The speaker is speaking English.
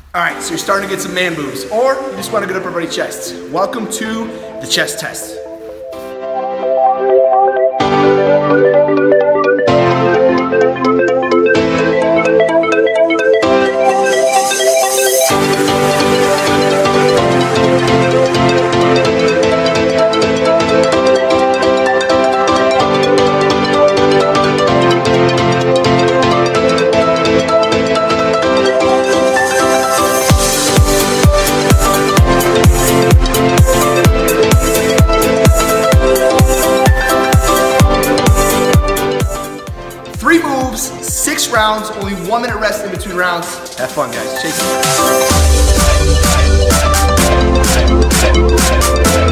All right, so you're starting to get some man boobs, or you just want to get up everybody's chest. Welcome to the chest test. Three moves, 6 rounds, only 1 minute rest in between rounds. Have fun, guys. Chase it.